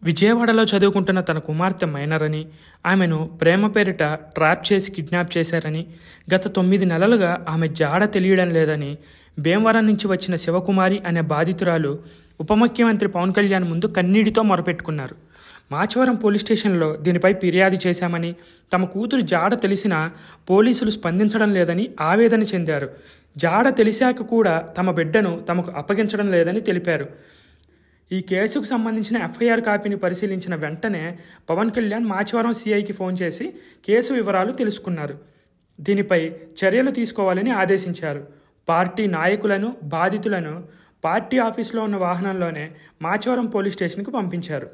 విజయవాడలో చదువుకుంటున్న తన కుమార్తె మైనర్ అని, ఆమెను ప్రేమ పేరిట ట్రాప్ చేసి కిడ్నాప్ చేశారని, గత 9 నెలలుగా ఆమె జాడ తెలియడం లేదని భీమవరం నుంచి వచ్చిన శివకుమారి అనే బాధితురాలు ఉప ముఖ్యమంత్రి పవన్ కళ్యాణ్ ముందు కన్నీటితో మొరపెట్టుకున్నారు. మాచవరం పోలీస్ స్టేషన్లో దీనిపై ఫిర్యాదు చేశామని, తమ కూతురు జాడ తెలిసినా పోలీసులు స్పందించడం లేదని ఆవేదన చెందారు. జాడ తెలిసాక కూడా తమ బిడ్డను తమకు అప్పగించడం లేదని తెలిపారు. ఈ కేసుకు సంబంధించిన ఎఫ్ఐఆర్ కాపీని పరిశీలించిన వెంటనే పవన్ కళ్యాణ్ మాచవరం సిఐకి ఫోన్ చేసి కేసు వివరాలు తెలుసుకున్నారు. దీనిపై చర్యలు తీసుకోవాలని ఆదేశించారు. పార్టీ నాయకులను, బాధితులను పార్టీ ఆఫీసులో ఉన్న వాహనంలోనే మాచవరం పోలీస్ స్టేషన్కు పంపించారు.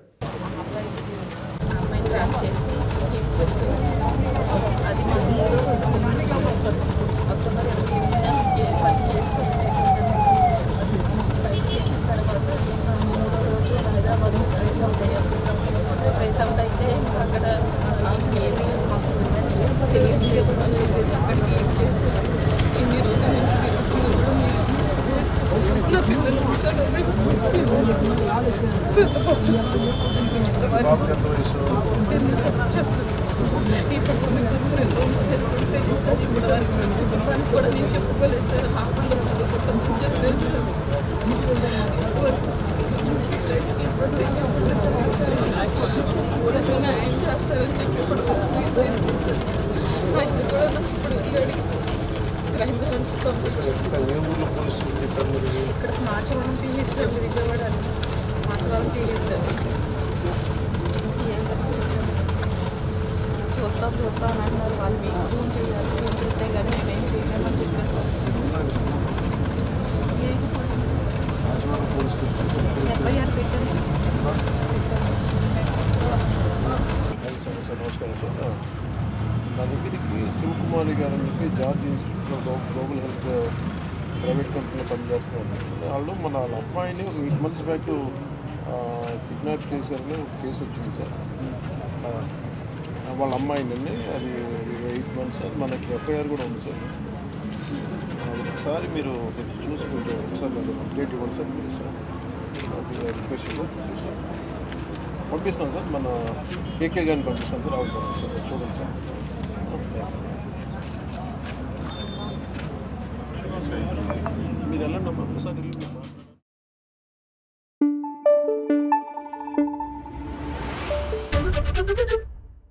అక్కడ తెలియదు అక్కడికి ఏం చేసి ఇన్ని రోజుల నుంచి నా పిల్లలు ఈ తెలుసు ఇప్పుడు వారికి కుటుంబానికి కూడా నేను చెప్పుకోలేదు సార్. హాస్పిటల్లో చదువుకుంటామని చెప్పలేదు. పోలీసులు న్యాయం చేస్తారని చెప్పి ఇప్పుడు ఆయన కూడా నాకు ఇప్పుడు అడిగి క్రైమ్ బ్రాంచ్ పంపించారు. ఇక్కడ Machavaram PS sir, Vijayawada Machavaram PS sir CM చూస్తాం అని అన్నారు. వాళ్ళు మీకు ఫోన్ చేయాలి, ఫోన్ చేస్తే కానీ మేమేం చేయలేమని చెప్పారు. ఎఫ్ఐఆర్ పెట్టాను సార్. నమస్కారం సార్. నా దగ్గరికి శివకుమారి గారు అని చెప్పి జార్జ్ ఇన్స్టిట్యూట్లో గ్లోబల్ హెల్త్ ప్రైవేట్ కంపెనీలో పనిచేస్తున్నారు. వాళ్ళు వాళ్ళ అమ్మాయిని ఒక 8 months బ్యాక్ కిడ్నాప్ చేశారని ఒక కేసు వచ్చింది సార్. వాళ్ళ అమ్మాయిని అది 8 months అది మనకి ఎఫ్ఐఆర్ కూడా ఉంది సార్. ఒకసారి మీరు చూసి కొంచెం ఒకసారి నాకు అప్డేట్ ఇవ్వండి సార్. మీరు సార్ రిక్వెస్ట్ సార్ పంపిస్తాను సార్. మన కేకే గారిని పంపిస్తాను సార్. ఆవిడ పంపిస్తాను సార్. చూడండి సార్.